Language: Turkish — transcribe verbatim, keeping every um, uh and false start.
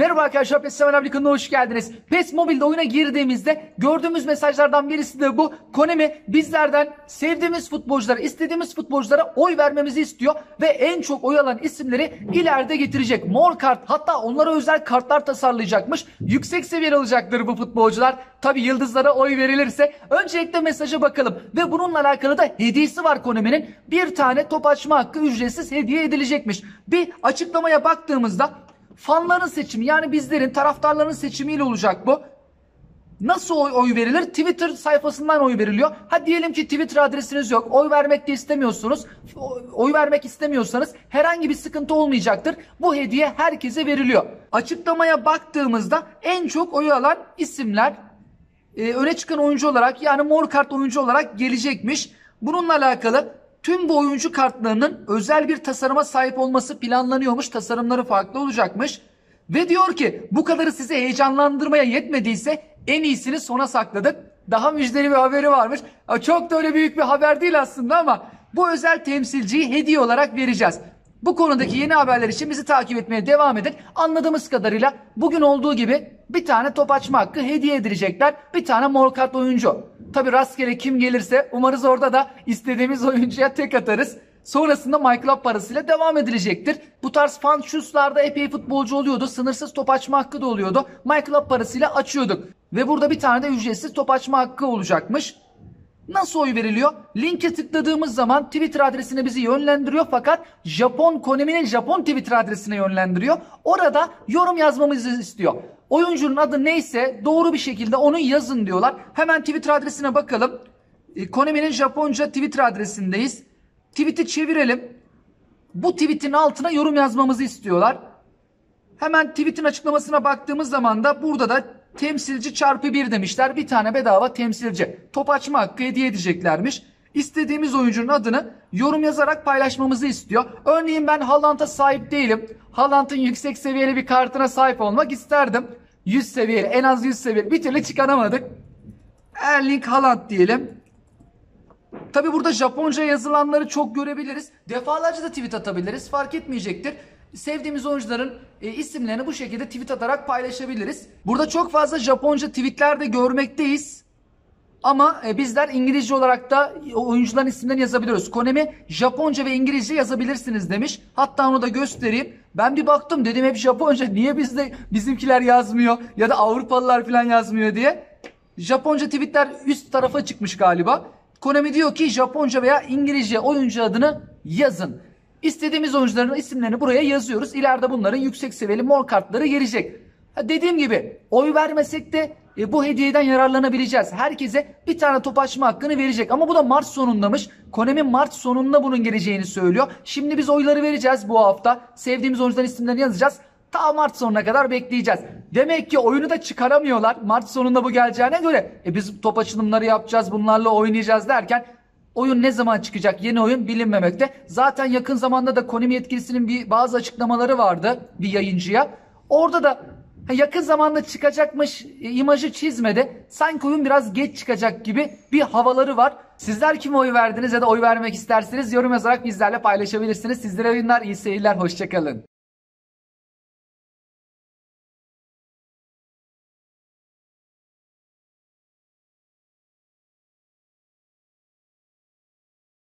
Merhaba arkadaşlar, PES Seven Abi kanalına hoş geldiniz. PES Mobile'de oyuna girdiğimizde gördüğümüz mesajlardan birisi de bu. Konami bizlerden sevdiğimiz futbolculara, istediğimiz futbolculara oy vermemizi istiyor ve en çok oy alan isimleri ileride getirecek. Mor kart, hatta onlara özel kartlar tasarlayacakmış. Yüksek seviyeli olacaktır bu futbolcular. Tabi yıldızlara oy verilirse. Öncelikle mesaja bakalım ve bununla alakalı da hediyesi var Konami'nin. Bir tane top açma hakkı ücretsiz hediye edilecekmiş. Bir açıklamaya baktığımızda fanların seçimi, yani bizlerin, taraftarların seçimiyle olacak bu. Nasıl oy, oy verilir? Twitter sayfasından oy veriliyor. Ha diyelim ki Twitter adresiniz yok. Oy vermek de istemiyorsunuz. Oy vermek istemiyorsanız herhangi bir sıkıntı olmayacaktır. Bu hediye herkese veriliyor. Açıklamaya baktığımızda en çok oy alan isimler e, öne çıkan oyuncu olarak, yani mor kart oyuncu olarak gelecekmiş. Bununla alakalı tüm bu oyuncu kartlarının özel bir tasarıma sahip olması planlanıyormuş. Tasarımları farklı olacakmış. Ve diyor ki bu kadarı sizi heyecanlandırmaya yetmediyse en iyisini sona sakladık. Daha müjdeli bir haberi varmış. Çok da öyle büyük bir haber değil aslında ama bu özel temsilciyi hediye olarak vereceğiz. Bu konudaki yeni haberler için bizi takip etmeye devam edin. Anladığımız kadarıyla bugün olduğu gibi bir tane top açma hakkı hediye edilecekler. Bir tane mor kart oyuncu. Tabi rastgele kim gelirse umarız orada da istediğimiz oyuncuya tek atarız. Sonrasında MyClub parasıyla devam edilecektir. Bu tarz fan shoes'larda epey futbolcu oluyordu. Sınırsız top açma hakkı da oluyordu. MyClub parasıyla açıyorduk. Ve burada bir tane de ücretsiz top açma hakkı olacakmış. Nasıl oy veriliyor? Linke tıkladığımız zaman Twitter adresine bizi yönlendiriyor, fakat Japon Konami'nin Japon Twitter adresine yönlendiriyor. Orada yorum yazmamızı istiyor. Oyuncunun adı neyse doğru bir şekilde onu yazın diyorlar. Hemen Twitter adresine bakalım. Konami'nin Japonca Twitter adresindeyiz. Tweet'i çevirelim. Bu tweet'in altına yorum yazmamızı istiyorlar. Hemen tweet'in açıklamasına baktığımız zaman da burada da temsilci çarpı bir demişler. Bir tane bedava temsilci. Top açma hakkı hediye edeceklermiş. İstediğimiz oyuncunun adını yorum yazarak paylaşmamızı istiyor. Örneğin ben Haaland'a sahip değilim. Haaland'ın yüksek seviyeli bir kartına sahip olmak isterdim. yüz seviyeli, en az yüz seviyeli. Bir türlü çıkaramadık. Erling Haaland diyelim. Tabi burada Japonca yazılanları çok görebiliriz. Defalarca da tweet atabiliriz. Fark etmeyecektir. Sevdiğimiz oyuncuların e, isimlerini bu şekilde tweet atarak paylaşabiliriz. Burada çok fazla Japonca tweetler de görmekteyiz. Ama e, bizler İngilizce olarak da oyuncuların isimlerini yazabiliyoruz. Konami Japonca ve İngilizce yazabilirsiniz demiş. Hatta onu da göstereyim. Ben bir baktım, dedim hep Japonca. Niye bizde bizimkiler yazmıyor ya da Avrupalılar falan yazmıyor diye. Japonca tweetler üst tarafa çıkmış galiba. Konami diyor ki Japonca veya İngilizce oyuncu adını yazın. İstediğimiz oyuncuların isimlerini buraya yazıyoruz. İleride bunların yüksek seviyeli mor kartları gelecek. Ha, dediğim gibi oy vermesek de e, bu hediyeden yararlanabileceğiz. Herkese bir tane top açma hakkını verecek. Ama bu da Mart sonundamış. Konami Mart sonunda bunun geleceğini söylüyor. Şimdi biz oyları vereceğiz bu hafta. Sevdiğimiz oyuncuların isimlerini yazacağız. Ta Mart sonuna kadar bekleyeceğiz. Demek ki oyunu da çıkaramıyorlar. Mart sonunda bu geleceğine göre e, biz top açılımları yapacağız, bunlarla oynayacağız derken oyun ne zaman çıkacak, yeni oyun bilinmemekte. Zaten yakın zamanda da Konami yetkilisinin bir bazı açıklamaları vardı bir yayıncıya. Orada da yakın zamanda çıkacakmış e, imajı çizmedi. Sanki oyun biraz geç çıkacak gibi bir havaları var. Sizler kime oy verdiniz ya da oy vermek isterseniz yorum yazarak bizlerle paylaşabilirsiniz. Sizlere oyunlar, iyi seyirler, hoşçakalın.